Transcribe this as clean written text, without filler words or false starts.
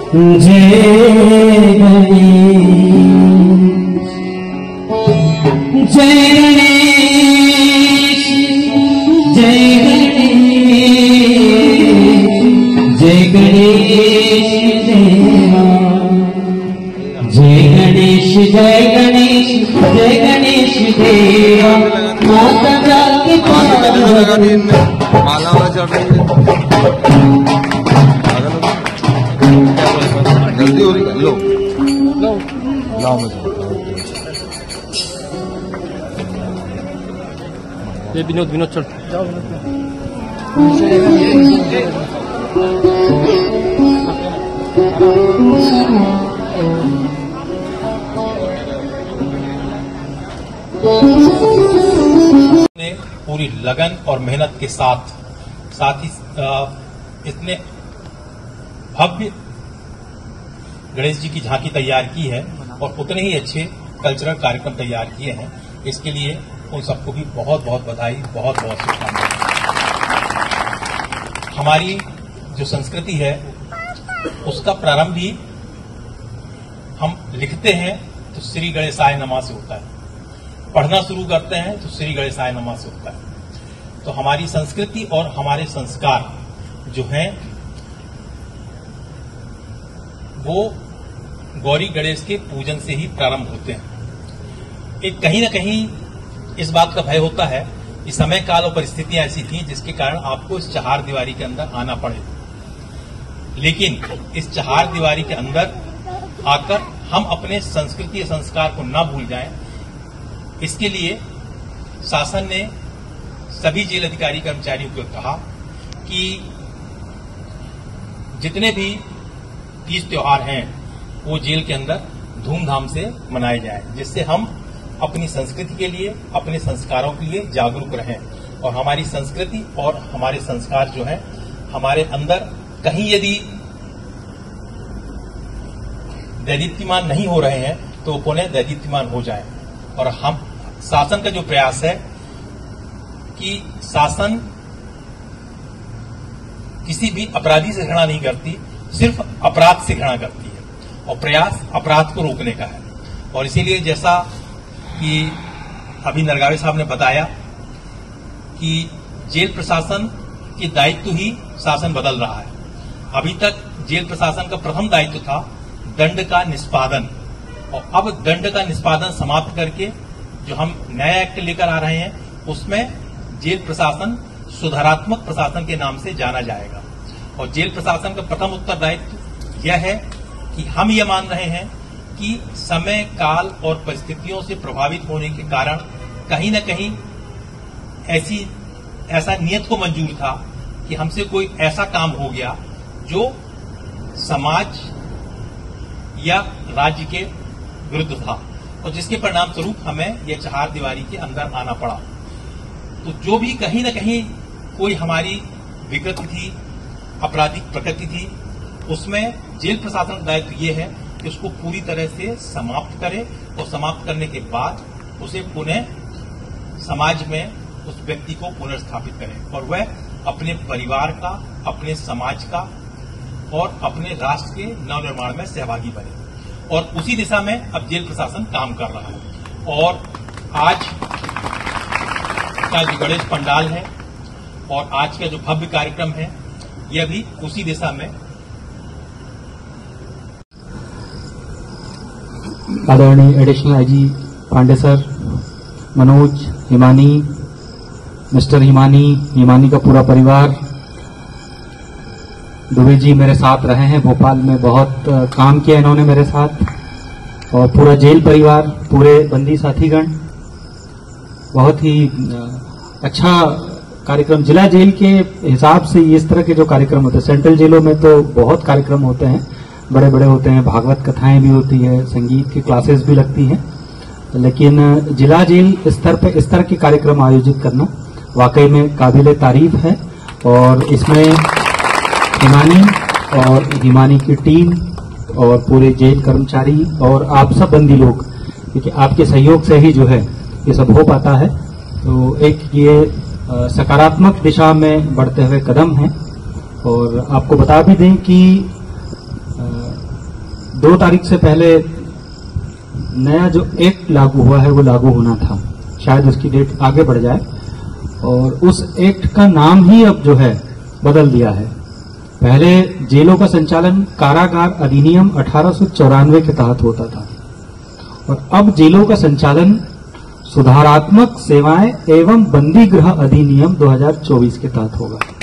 माला वाला चढ़ रही है, जल्दी हो रही है। लो लो लाओ ये विनोद चल जाओ। ने पूरी लगन और मेहनत के साथ ही इतने भव्य गणेश जी की झांकी तैयार की है और उतने ही अच्छे कल्चरल कार्यक्रम तैयार किए हैं। इसके लिए उन सबको भी बहुत बहुत बधाई, बहुत बहुत शुभकामनाएं। हमारी जो संस्कृति है उसका प्रारंभ भी हम लिखते हैं तो श्री गणेशाय नमः से होता है, पढ़ना शुरू करते हैं तो श्री गणेशाय नमः से होता है। तो हमारी संस्कृति और हमारे संस्कार जो हैं वो गौरी गणेश के पूजन से ही प्रारंभ होते हैं। एक कहीं न कहीं इस बात का भय होता है कि समय काल और परिस्थितियां ऐसी थी जिसके कारण आपको इस चहार दीवारी के अंदर आना पड़े, लेकिन इस चहार दीवारी के अंदर आकर हम अपने संस्कृति संस्कार को न भूल जाएं, इसके लिए शासन ने सभी जेल अधिकारी कर्मचारियों को कहा कि जितने भी तीज त्योहार हैं वो जेल के अंदर धूमधाम से मनाए जाएं, जिससे हम अपनी संस्कृति के लिए, अपने संस्कारों के लिए जागरूक रहें और हमारी संस्कृति और हमारे संस्कार जो हैं हमारे अंदर कहीं यदि दैदीप्यमान नहीं हो रहे हैं तो पुनः दैदीप्यमान हो जाएं। और हम शासन का जो प्रयास है कि शासन किसी भी अपराधी से घृणा नहीं करती, सिर्फ अपराध से घृणा करती है और प्रयास अपराध को रोकने का है। और इसीलिए जैसा कि अभी नरगावे साहब ने बताया कि जेल प्रशासन के दायित्व ही शासन बदल रहा है। अभी तक जेल प्रशासन का प्रथम दायित्व था दंड का निष्पादन, और अब दंड का निष्पादन समाप्त करके जो हम नया एक्ट लेकर आ रहे हैं उसमें जेल प्रशासन सुधारात्मक प्रशासन के नाम से जाना जाएगा। और जेल प्रशासन का प्रथम उत्तरदायित्व यह है कि हम ये मान रहे हैं कि समय काल और परिस्थितियों से प्रभावित होने के कारण कहीं न कहीं ऐसा नियत को मंजूर था कि हमसे कोई ऐसा काम हो गया जो समाज या राज्य के विरुद्ध था और जिसके परिणाम स्वरूप हमें यह चहार दीवारी के अंदर आना पड़ा। तो जो भी कहीं न कहीं कोई हमारी विकृति थी, आपराधिक प्रकृति थी, उसमें जेल प्रशासन का दायित्व ये है कि उसको पूरी तरह से समाप्त करे और समाप्त करने के बाद उसे पुनः समाज में उस व्यक्ति को पुनर्स्थापित करे और वह अपने परिवार का, अपने समाज का और अपने राष्ट्र के नवनिर्माण में सहभागी बने। और उसी दिशा में अब जेल प्रशासन काम कर रहा है। और आज का जो गणेश पंडाल है और आज का जो भव्य कार्यक्रम है यह भी उसी दिशा में। आदरणीय additional IG Pandey sir, Manoj, Himani, mister Himani का पूरा परिवार, दुबे जी मेरे साथ रहे हैं, भोपाल में बहुत काम किया इन्होंने मेरे साथ, और पूरा जेल परिवार, पूरे बंदी साथीगण, बहुत ही अच्छा कार्यक्रम। जिला जेल के हिसाब से इस तरह के जो कार्यक्रम होते हैं, सेंट्रल जेलों में तो बहुत कार्यक्रम होते हैं, बड़े बड़े होते हैं, भागवत कथाएं भी होती है, संगीत की क्लासेस भी लगती हैं, लेकिन जिला जेल स्तर पर इस तरह के कार्यक्रम आयोजित करना वाकई में काबिले तारीफ है। और इसमें हिमानी की टीम और पूरे जेल कर्मचारी और आप सब बंदी लोग, क्योंकि आपके सहयोग से ही जो है ये सब हो पाता है, तो एक ये सकारात्मक दिशा में बढ़ते हुए कदम है। और आपको बता भी दें कि 2 तारीख से पहले नया जो एक्ट लागू हुआ है वो लागू होना था, शायद उसकी डेट आगे बढ़ जाए, और उस एक्ट का नाम ही अब जो है बदल दिया है। पहले जेलों का संचालन कारागार अधिनियम 1894 के तहत होता था, और अब जेलों का संचालन सुधारात्मक सेवाएं एवं बंदी गृह अधिनियम 2024 के तहत होगा।